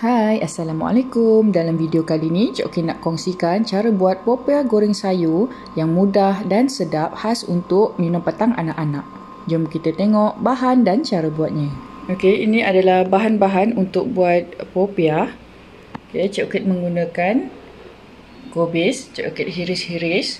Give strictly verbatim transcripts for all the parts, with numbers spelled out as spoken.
Hai, Assalamualaikum. Dalam video kali ni, Cik Okey nak kongsikan cara buat popiah goreng sayur yang mudah dan sedap khas untuk minum petang anak-anak. Jom kita tengok bahan dan cara buatnya. Okey, ini adalah bahan-bahan untuk buat popiah. Okey, Cik Okey menggunakan gobis, Cik Okey hiris-hiris,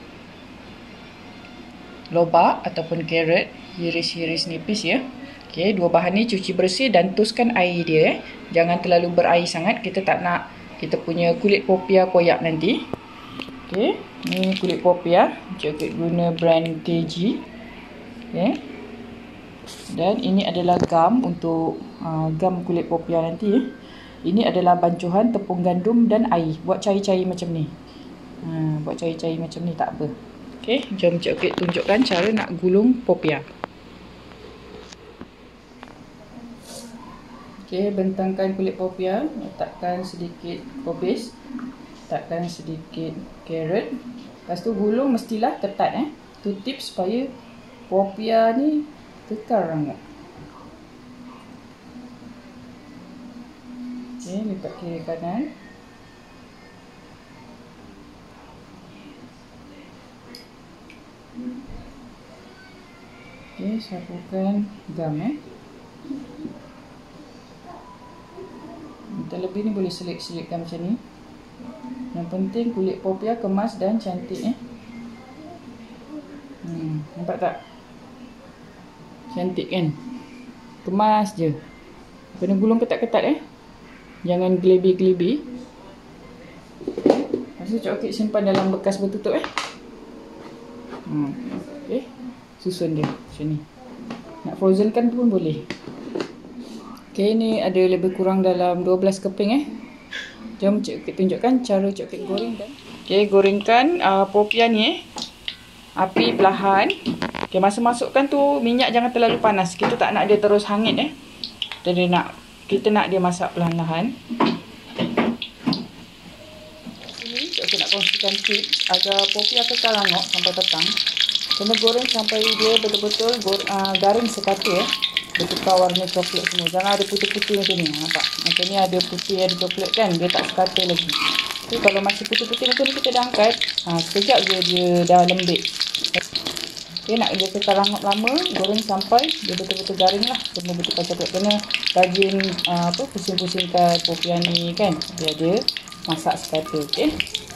lobak ataupun carrot, hiris-hiris nipis ya. Okey, dua bahan ni cuci bersih dan tuskan air dia. Eh. Jangan terlalu berair sangat. Kita tak nak kita punya kulit popiah koyak nanti. Okey, ni kulit popiah. Cik Okey guna brand K G. Okey. Dan ini adalah gam untuk uh, gam kulit popiah nanti. Eh. Ini adalah bancuhan tepung gandum dan air. Buat cair-cair macam ni. Ha, buat cair-cair macam ni tak apa. Okey, jom Cik Okey tunjukkan cara nak gulung popiah. Okey, bentangkan kulit popiah, letakkan sedikit gobis, letakkan sedikit carrot. Lepas tu gulung mestilah ketat eh. Tu tips supaya popiah ni kekal sangat. Okey, lipat kiri kanan. Okey, sapukan gam eh. Terlebih ni boleh selit-selitkan macam ni. Yang penting kulit popiah kemas dan cantik eh. Hmm, nampak tak? Cantik kan? Kemas je. Kena gulung ketat-ketat eh. Jangan gelebi-gelebi. Lepas tu Cik Okey simpan dalam bekas bertutup eh. Hmm, okey. Susun dia macam ni. Nak frozen kan pun boleh. Okey, ni ada lebih kurang dalam dua belas keping eh. Jom Cik Okey tunjukkan cara Cik Okey goreng dan. Okey, gorengkan uh, popiah ni eh. Api perlahan. Okey, masa masukkan tu minyak jangan terlalu panas. Kita tak nak dia terus hangit eh. Jadi nak kita nak dia masak perlahan-lahan. Sini Cik Okey nak kongsikan tips agar popiah kekal hangat sampai petang. Kena goreng sampai dia betul-betul uh, garing sekata eh. Bertukar warna coklat semua. Jangan ada putih-putih macam ni. Nampak? Macam ni ada putih, ada coklat kan. Dia tak sekata lagi. Jadi kalau masih putih-putih macam ni kita dah angkat. Ha, sekejap je dia dah lembik. Okay, nak dia kekal hangat lama. Goreng sampai dia betul-betul garing lah. Semua bertukar coklat. Kena rajin uh, apa, pusing-pusingkan popiah ni kan. Biar dia masak sekata. Okay.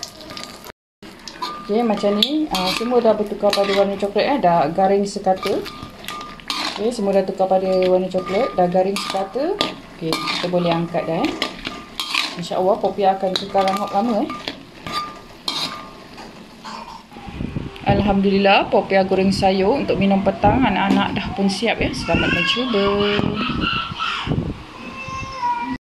Okay, macam ni. Uh, semua dah bertukar pada warna coklat eh. Dah garing sekata. Okey, semua dah tukar pada warna coklat, dah garing sekata. Okey, kita boleh angkat dah eh. Insya-Allah popiah akan kekal hangat lama eh. Alhamdulillah, popiah goreng sayur untuk minum petang anak-anak dah pun siap ya. Selamat mencuba.